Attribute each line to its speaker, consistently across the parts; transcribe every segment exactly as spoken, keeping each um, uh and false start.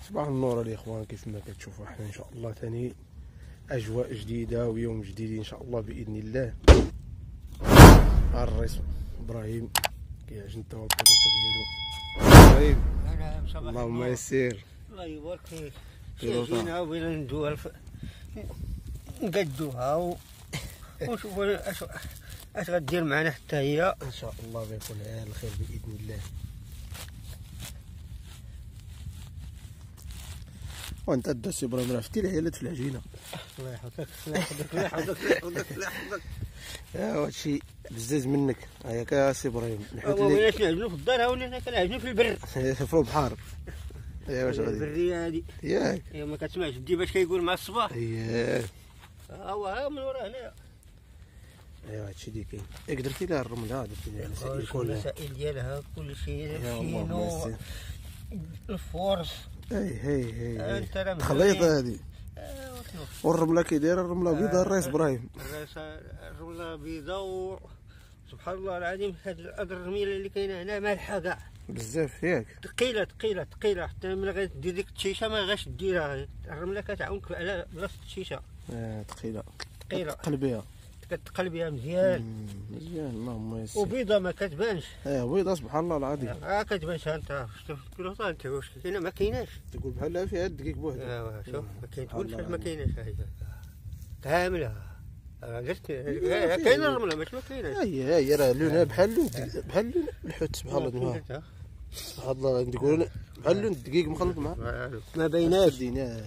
Speaker 1: صباح النور الاخوان، كيف ما كتشوفوا حنا ان شاء الله ثاني اجواء جديده ويوم جديد ان شاء الله باذن الله. الرئيس ابراهيم كيعجن تا البيضه ديالو. ابراهيم اللهم يسير.
Speaker 2: الله يبارك فيك. جينا وبغينا ندوها نقدوها ونشوفوا اش اش غدير معنا حتى هي.
Speaker 1: ان شاء الله غيكون على الخير باذن الله. وانت الدرس ابراهيم عرفتي العيالات في العجينه.
Speaker 2: الله يحفظك الله يحفظك الله يحفظك الله يحفظك الله يحفظك.
Speaker 1: ها هادشي بزاز منك. هاك اسي ابراهيم
Speaker 2: نحوت لي ولينا كنعجنو في الدار، ها ولينا كنعجنو في البر
Speaker 1: في البحر. ايوا واش غادي
Speaker 2: البريه هادي
Speaker 1: ياك.
Speaker 2: ايوا ما كتسمعش دي باش كيقول مع الصباح.
Speaker 1: اييه
Speaker 2: ها هو ها من ورا هنايا.
Speaker 1: ايوا هادشي اللي كاين. ياك درتي لها الرمله، درتي لها المسائل كلها،
Speaker 2: المسائل ديالها كلشي
Speaker 1: فينو
Speaker 2: الفورس.
Speaker 1: اي هي هي
Speaker 2: انت راه
Speaker 1: تخليطه هادي. والرمله كي دايره الرمله بيضاء الرئيس ابراهيم.
Speaker 2: الرئيس الرمله بيضاء سبحان الله العظيم. هاد الرميله اللي كاينه هنا مالحه كاع
Speaker 1: بزاف ياك.
Speaker 2: ثقيله ثقيله ثقيله حتى ملي غدير ديك التشيشه ما غاش ديرها. الرمله كتعاونك على بلاصه التشيشه.
Speaker 1: اه ثقيله
Speaker 2: ثقيله
Speaker 1: تقلب بها
Speaker 2: كتقلب بها مزيان
Speaker 1: مزيان. اللهم يسر.
Speaker 2: وبيضه ما كتبانش.
Speaker 1: اه بيضه سبحان الله العظيم.
Speaker 2: ها كتبانش انت شفت الكلوطه انت واش كاينه ما كايناش.
Speaker 1: تقول بحال فيها الدقيق بوحدها.
Speaker 2: ايوا شوف ما كاين تقول فاش ما كايناش كامله. درت كاينه الرمله ماشي ما كايناش.
Speaker 1: هي هي راه لونها بحال لون بحال لون الحوت سبحان الله. سبحان الله نقول بحال لون الدقيق مخلط معاه
Speaker 2: ما بايناش.
Speaker 1: ديناه.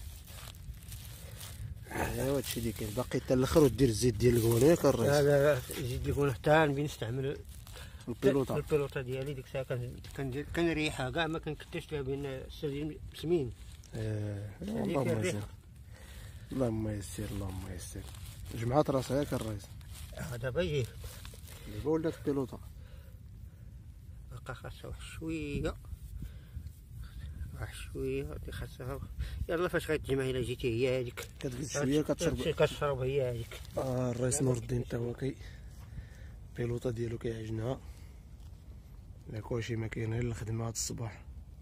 Speaker 1: ايوا هادشي اللي كاين. باقي حتى الاخر ودير الزيت ديال الكونه ياك الرئيس.
Speaker 2: لا لا لا الزيت الكونه حتى نبي نستعمل
Speaker 1: البيلوطه.
Speaker 2: البيلوطه ديالي ديك الساعه كندير كنريحها كاع ما كنكتش لها بان السردين سمين.
Speaker 1: اه اللهم يسر اللهم يسر اللهم يسر. جمعات راسها ياك الرئيس.
Speaker 2: دابا يجي
Speaker 1: دابا ولات البيلوطه.
Speaker 2: بقى خاصها واحد شويه واحد شويه هادي خاصها. يلا فاش غتجمع الا جيتي هي هذيك
Speaker 1: كتقد شويه كتشرب
Speaker 2: كتشرب هي هذيك.
Speaker 1: اه الرئيس نور الدين تا هو كي البيلوطه ديالو كيعجنها. لا كلشي ما كاين غير الخدمه هاد الصباح.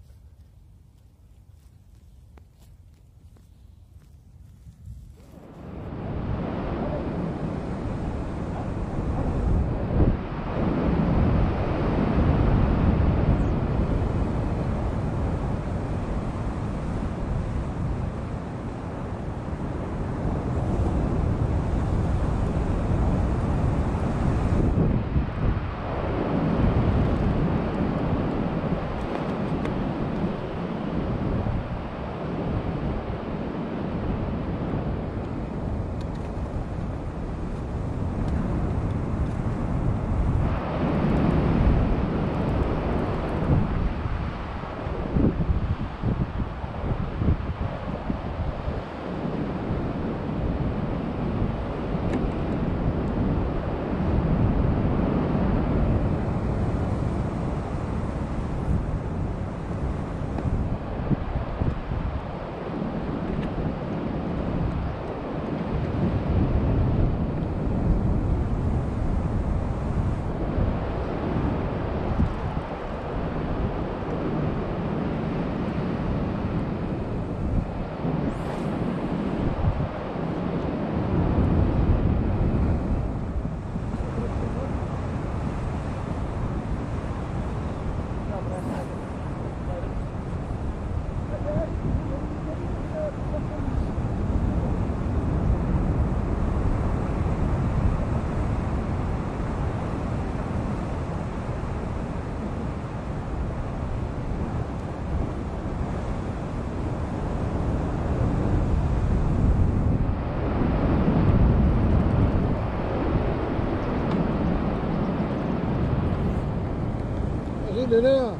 Speaker 1: هنا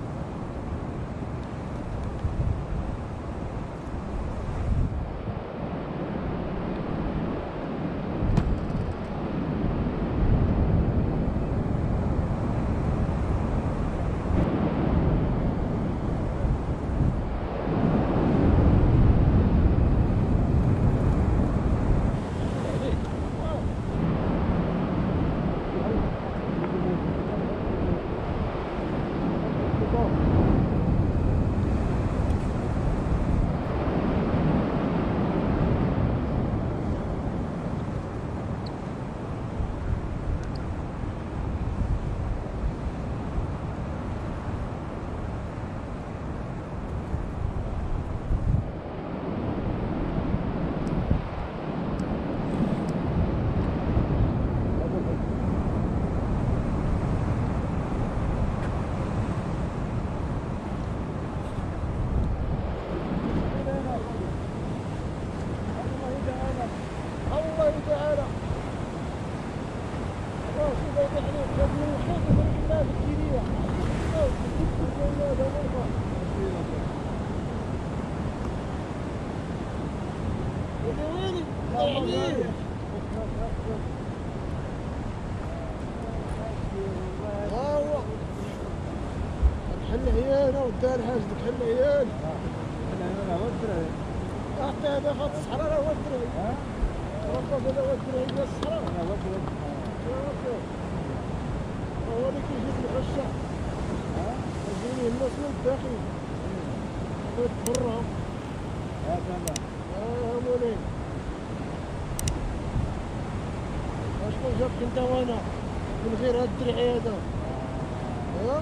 Speaker 1: حل عيانا ودار حاج ديك حل عيان حل عيانا هو الدراري حتى هذا خاط الصحراء راه هو الدراري ها راه هذا هو الدراري ديال الصحراء راه هو الدراري هو اللي كيجي في العشاء ها كيجيني الناس من الداخل برا ها تمام ها مولاي شكون جابك انت وانا من غير هاد الدرعي هذا ها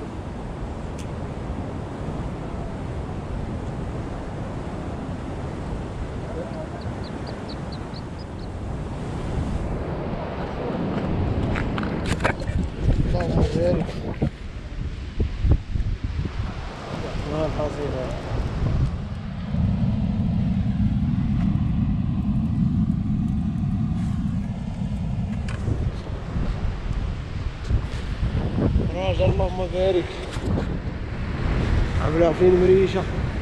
Speaker 1: اللهم بارك ما الحصيلة راجل اللهم بارك عملها فين مريشة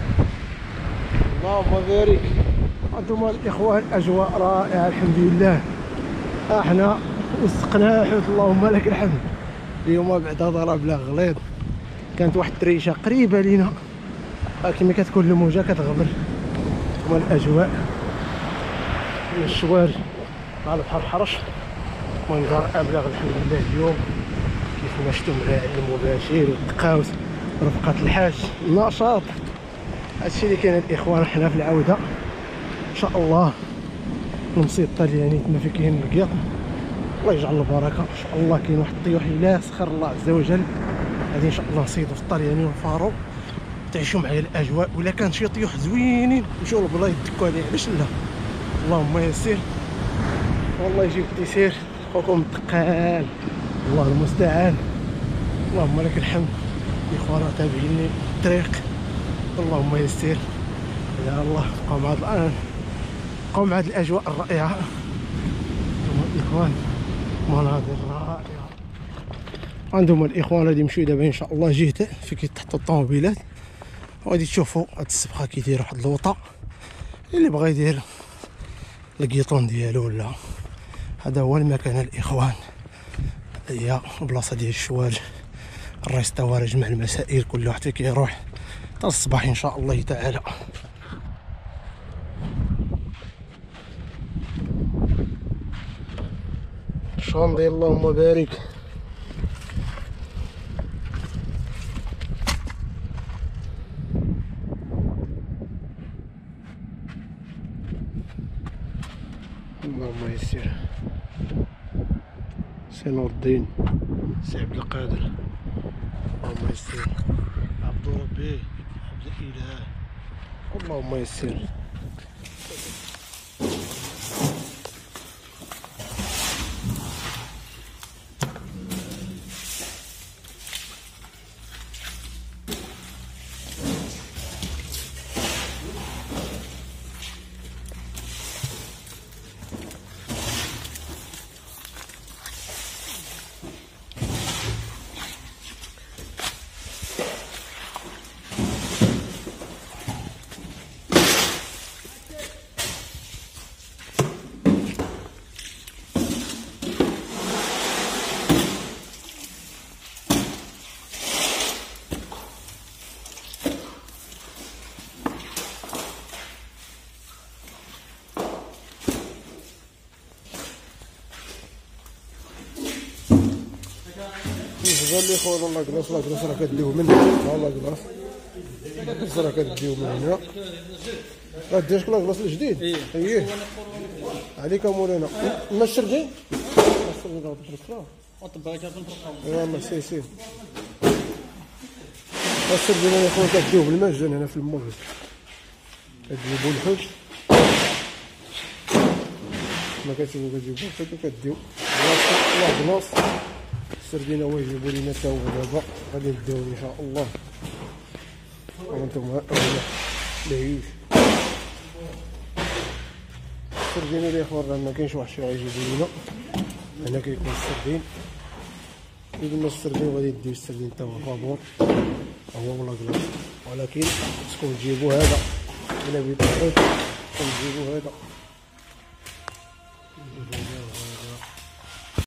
Speaker 1: اللهم بارك. انتم الاخوان اجواء رائعة الحمد لله احنا وسقناها حوت اللهم لك الحمد. اليوم بعد هذا راه بلا غليظ كانت واحد الريشه قريبه لينا ولكن ملي كتكون الموجه كتغبر. هما الاجواء ديال الشوارع مع البحر الحرش منظر ابلغ الحمد لله. اليوم كيف ما شفتوا معايا المباشر والتقاوس رفقه الحاج النشاط هادشي اللي كاين الاخوان. حنا في العوده ان شاء الله المصيد الطلياني تما فين كاين القيط الله يجعل البركه ان شاء الله. كاين واحد الطيوح الا سخر الله عز وجل غادي ان شاء الله نصيدوا في الطلياني والفارو تعيشوا معايا الاجواء. ولا كان شي طيوح زوينين نمشيو للبلايص يدكوا عليه علاش لا. اللهم يسر والله يجيب التيسير خوكم الثقال الله المستعان. اللهم لك الحمد. الاخوان تابعيني الطريق اللهم يسر يا الله. بقاو مع الان بقاو مع هذه الاجواء الرائعه الاخوان مناظر رائعه. عندهم الاخوان غادي يمشيو دابا ان شاء الله جهه فين كيتحطوا الطوموبيلات وغادي تشوفوا هاد السبخه كيدير واحد الوطا اللي بغى يدير الكيطون ديالو ولا هذا هو المكان الاخوان. هي بلاصه ديال الشواج الريستوراج مع المسائل كل واحد كيروح حتى الصباح ان شاء الله تعالى. شاندي اللهم بارك. اللهم يسر. سي نور الدين سي عبد القادر اللهم يسر. عبد ربي عبد الاله اللهم يسر. قال لي خويا والله كلاص لا كلاص راه كديو من هنا والله كلاص كلاص راه كديو من هنا. راه دير كلاص الجديد اييه عليك مولانا ما السردين ما السردين راه بالفرصه وطبقها بالفرصه يلاه سي سي السردين يا خويا كديو بالمجان هنا في المغرب كتجيبو الحوت ما كتجيبو كتجيبو الحوت وكديو بلاصه بلاصه السردين هو يجيبوا لينا تا هو دابا غادي نديوه ان شاء الله. وانتم العيوش السردين اللي اخوان راه ما كاينش واحد الشيء غيجيبوا لينا هنا كيكون السردين قلنا السردين غادي يديو السردين تا هو فابور هو ولا كلاص، ولكن خصكم تجيبوا هذا الا بغيتو خصكم تجيبوا هذا